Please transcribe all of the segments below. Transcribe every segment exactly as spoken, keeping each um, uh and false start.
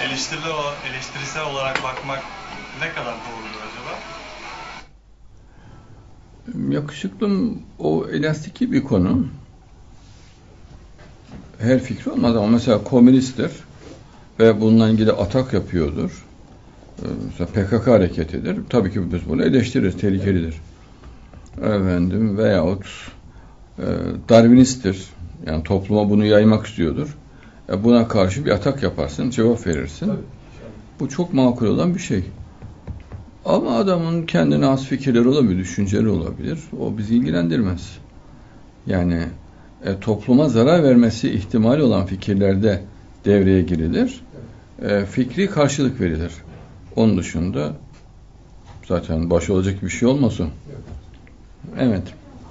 eleştirisel, eleştirisel olarak bakmak ne kadar doğrudur acaba? Yakışıklım o elastiki bir konu. Her fikri olmaz ama mesela komünisttir ve bununla ilgili atak yapıyordur. Mesela P K K hareketidir. Tabii ki biz bunu eleştiririz, tehlikelidir. Efendim veyahut e, Darwinisttir. Yani topluma bunu yaymak istiyordur. E, buna karşı bir atak yaparsın, cevap verirsin. Tabii. Bu çok makul olan bir şey. Ama adamın kendine has fikirleri olabilir, düşünceleri olabilir. O bizi ilgilendirmez. Yani e, topluma zarar vermesi ihtimali olan fikirlerde devreye girilir. E, fikri karşılık verilir. Onun dışında zaten baş olacak bir şey olmasın. Evet.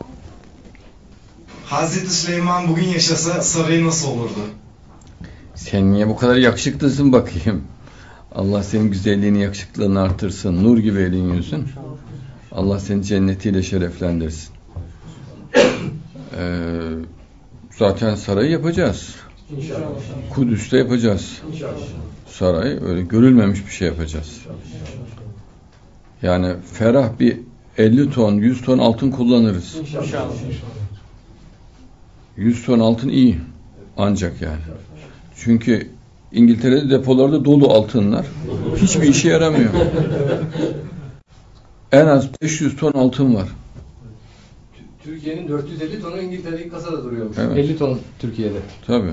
Hazreti Süleyman bugün yaşasa sarayı nasıl olurdu? Sen niye bu kadar yakışıklısın bakayım? Allah senin güzelliğini, yakışıklılığını artırsın. Nur gibi elin yüzün. Allah seni cennetiyle şereflendirsin. Ee, zaten sarayı yapacağız. İnşallah. Kudüs'te yapacağız. İnşallah. Saray öyle görülmemiş bir şey yapacağız. Yani ferah bir elli ton, yüz ton altın kullanırız. İnşallah. yüz ton altın iyi. Ancak yani. Çünkü İngiltere'de depolarda dolu altınlar. Hiçbir işe yaramıyor. En az beş yüz ton altın var. Türkiye'nin dört yüz elli tonu İngiltere'deki kasada duruyormuş. Evet. elli ton Türkiye'de. Tabii.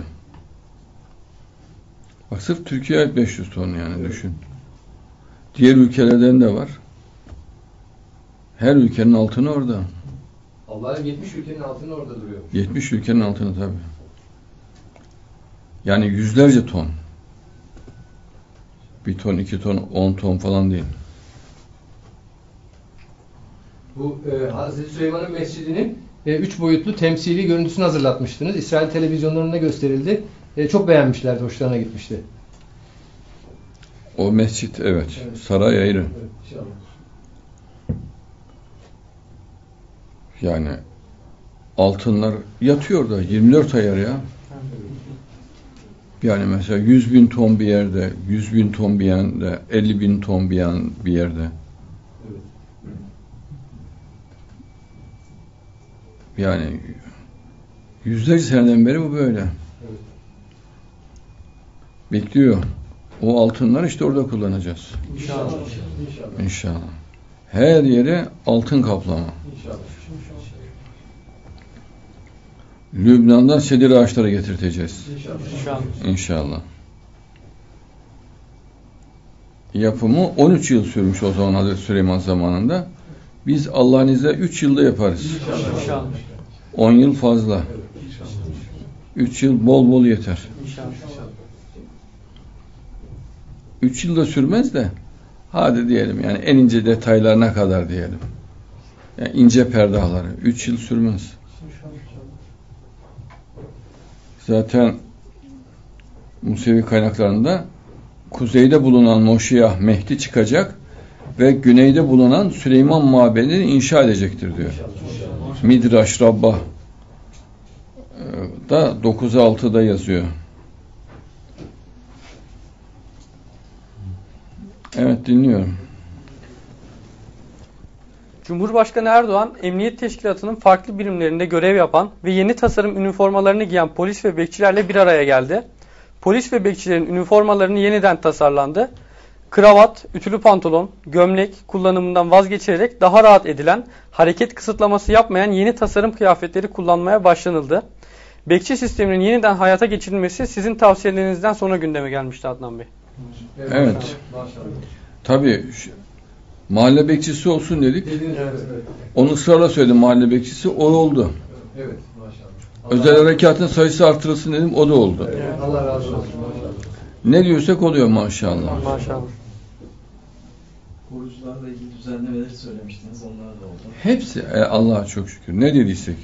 Bak sırf Türkiye'ye beş yüz ton yani evet. Düşün. Diğer ülkelerden de var. Her ülkenin altını orada. Allah'ın yetmiş ülkenin altını orada duruyor. yetmiş ülkenin altını tabii. Yani yüzlerce ton. Bir ton, iki ton, on ton falan değil. Bu e, Hazreti Süleyman'ın mescidinin e, üç boyutlu temsili görüntüsünü hazırlatmıştınız. İsrail televizyonlarında gösterildi. E, çok beğenmişlerdi, hoşlarına gitmişti. O mescit evet. evet. Saray ayrı. Evet, inşallah. Yani altınlar yatıyor da yirmi dört ayar ya. Yani mesela yüz bin ton bir yerde, yüz bin ton bir yerde, elli bin ton bir, yan, bir yerde. Evet. Yani yüzlerce seneden beri bu böyle. Evet. Bekliyor. O altınlar işte orada kullanacağız. İnşallah. İnşallah. İnşallah. Her yere altın kaplama. İnşallah. Lübnan'dan sedir ağaçları getirteceğiz. İnşallah. İnşallah. Yapımı on üç yıl sürmüş o zaman Hazreti Süleyman zamanında. Biz Allah'ın izniyle üç yılda yaparız. İnşallah. on yıl fazla. üç yıl bol bol yeter. üç yılda sürmez de hadi diyelim yani en ince detaylarına kadar diyelim. Yani ince perdaları. üç yıl sürmez. Zaten Musevi kaynaklarında kuzeyde bulunan Moşiyah Mehdi çıkacak ve güneyde bulunan Süleyman Mabedi'ni inşa edecektir diyor. Midraş Rabbah da dokuz altıda yazıyor. Evet dinliyorum. Cumhurbaşkanı Erdoğan, Emniyet Teşkilatı'nın farklı birimlerinde görev yapan ve yeni tasarım üniformalarını giyen polis ve bekçilerle bir araya geldi. Polis ve bekçilerin üniformalarını yeniden tasarlandı. Kravat, ütülü pantolon, gömlek kullanımından vazgeçilerek daha rahat edilen, hareket kısıtlaması yapmayan yeni tasarım kıyafetleri kullanmaya başlanıldı. Bekçi sisteminin yeniden hayata geçirilmesi sizin tavsiyelerinizden sonra gündeme gelmişti Adnan Bey. Evet. Tabii mahalle bekçisi olsun dedik. Onu ısrarla söyledim mahalle bekçisi. O oldu. Evet. Özel harekatın sayısı artırılsın dedim. O da oldu. Evet, Allah razı olsun. Ne diyorsak oluyor maşallah. Maşallah. Korucularla ilgili düzenlemeleri söylemiştiniz. Onlar da oldu. Hepsi e, Allah'a çok şükür. Ne dediysek.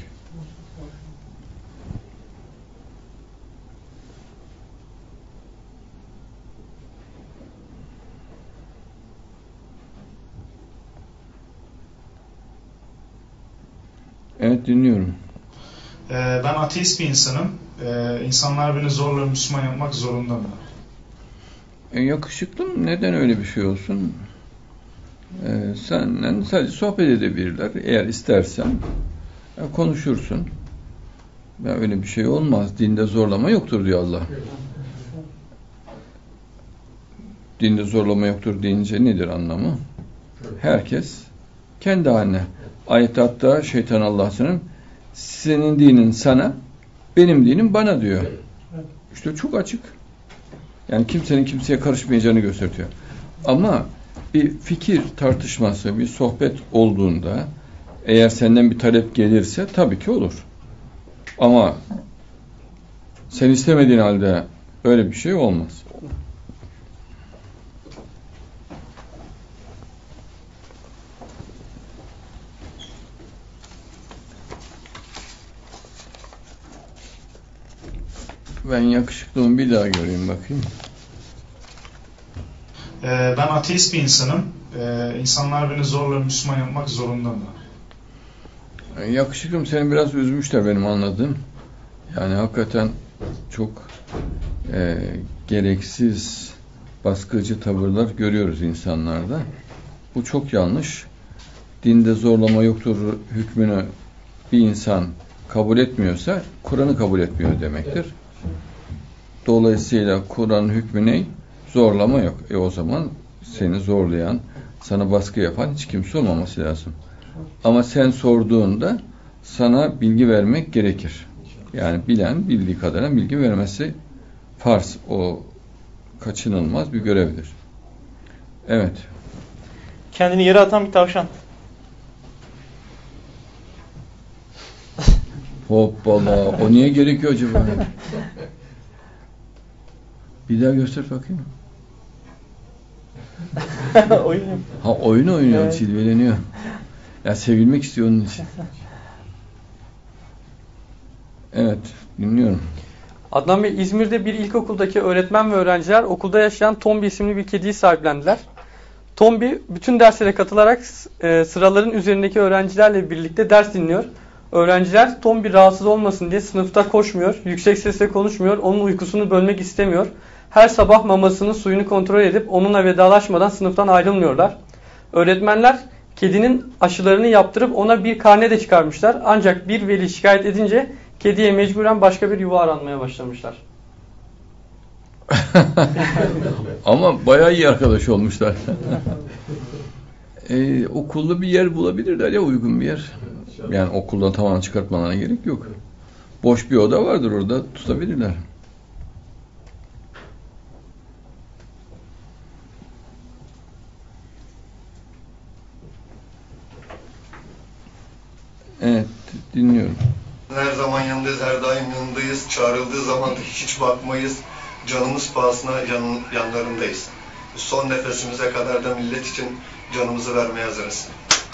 Evet dinliyorum. Ee, ben ateist bir insanım. Ee, insanlar beni zorla Müslüman yapmak zorunda mı? E, yakışıklı neden öyle bir şey olsun? E, senden sadece sohbet edebilirler. Eğer istersen e, konuşursun. Ya öyle bir şey olmaz. Dinde zorlama yoktur diyor Allah. Dinde zorlama yoktur deyince nedir anlamı? Herkes kendi haline. Ayet hatta şeytan Allah'ın senin dinin sana, benim dinim bana diyor. İşte çok açık. Yani kimsenin kimseye karışmayacağını gösteriyor. Ama bir fikir tartışması, bir sohbet olduğunda eğer senden bir talep gelirse tabii ki olur. Ama sen istemediğin halde böyle bir şey olmaz. Ben yakışıklığımı bir daha göreyim bakayım. Ee, ben ateist bir insanım. Ee, insanlar beni zorla Müslüman yapmak zorunda mı? Yakışıklım seni biraz üzmüş de benim anladığım. Yani hakikaten çok e, gereksiz baskıcı tavırlar görüyoruz insanlarda. Bu çok yanlış. Dinde zorlama yoktur hükmünü bir insan kabul etmiyorsa Kur'an'ı kabul etmiyor demektir. Dolayısıyla Kur'an'ın hükmü ne? Zorlama yok. E o zaman seni zorlayan, sana baskı yapan hiç kimse olmaması lazım. Ama sen sorduğunda sana bilgi vermek gerekir. Yani bilen bildiği kadarına bilgi vermesi farz. O kaçınılmaz bir görevdir. Evet. Kendini yere atan bir tavşan. Hoppala. O niye gerekiyor acaba? Bir daha göster bakayım. Oyun. Ha oyun oynuyor, Evet. cilveleniyor. Ya sevilmek istiyor onun için. Evet, dinliyorum. Adnan Bey, İzmir'de bir ilkokuldaki öğretmen ve öğrenciler okulda yaşayan Tombi isimli bir kediyi sahiplendiler. Tombi bütün derslere katılarak e, sıraların üzerindeki öğrencilerle birlikte ders dinliyor. Öğrenciler Tombi rahatsız olmasın diye sınıfta koşmuyor, yüksek sesle konuşmuyor, onun uykusunu bölmek istemiyor. Her sabah mamasını, suyunu kontrol edip onunla vedalaşmadan sınıftan ayrılmıyorlar. Öğretmenler kedinin aşılarını yaptırıp ona bir karne de çıkarmışlar. Ancak bir veli şikayet edince kediye mecburen başka bir yuva aranmaya başlamışlar. Ama bayağı iyi arkadaş olmuşlar. ee, okulda bir yer bulabilirler ya, uygun bir yer. Yani okuldan tamamen çıkartmalarına gerek yok. Boş bir oda vardır, orada tutabilirler. Evet, dinliyorum. Her zaman yanındayız, her daim yanındayız. Çağrıldığı zaman da hiç bakmayız. Canımız pahasına yan, yanlarındayız. Son nefesimize kadar da millet için canımızı vermeye hazırız.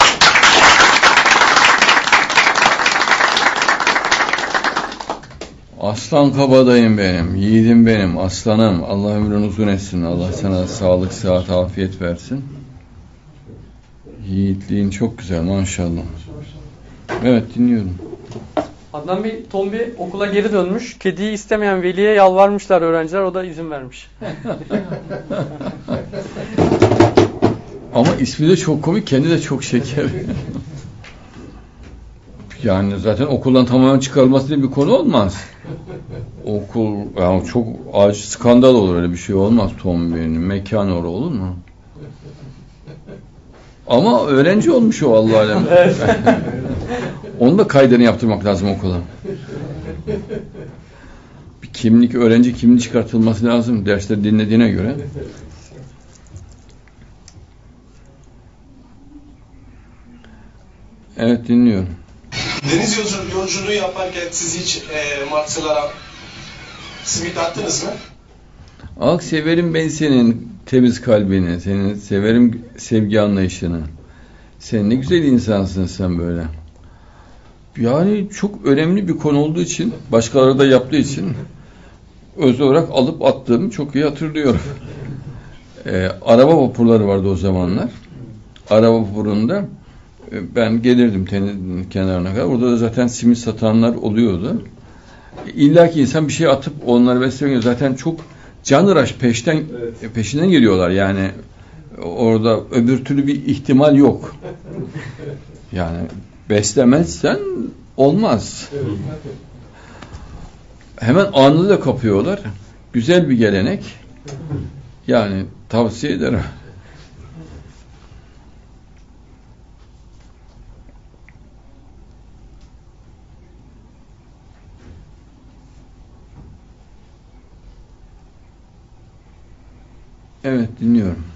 Aslan kabadayım benim, yiğidim benim, aslanım. Allah ömrünü uzun etsin. Allah sana sağlık, sıhhat, afiyet versin. Yiğitliğin çok güzel maşallah. Evet, dinliyorum. Adnan Bey, Tombi okula geri dönmüş. Kediyi istemeyen veliye yalvarmışlar öğrenciler. O da izin vermiş. Ama ismi de çok komik, kendi de çok şeker. Yani zaten okuldan tamamen çıkarılması diye bir konu olmaz. Okul, yani çok acı, skandal olur, öyle bir şey olmaz. Tombi'nin mekanı orada olur mu? Ama öğrenci olmuş o, Allah alem. Onun da kaydını yaptırmak lazım okula. Bir kimlik, öğrenci kimliği çıkartılması lazım dersleri dinlediğine göre. Evet, dinliyorum. Deniz yolcu- yolculuğu yaparken siz hiç e, Marslılara simit attınız mı? Ak, severim ben senin temiz kalbini, senin severim sevgi anlayışını. Sen ne güzel insansın sen böyle. Yani çok önemli bir konu olduğu için, başkaları da yaptığı için öz olarak alıp attığımı çok iyi hatırlıyorum. Ee, araba vapurları vardı o zamanlar. Araba vapurunda e, ben gelirdim tenin kenarına kadar. Orada da zaten simit satanlar oluyordu. İlla ki insan bir şey atıp onları beslemiyor. Zaten çok canıraş peşten Evet. peşinden geliyorlar yani orada öbür türlü bir ihtimal yok. Yani beslemezsen olmaz. Evet. Hemen anını da kapıyorlar. Güzel bir gelenek. Yani tavsiye ederim. Evet, dinliyorum.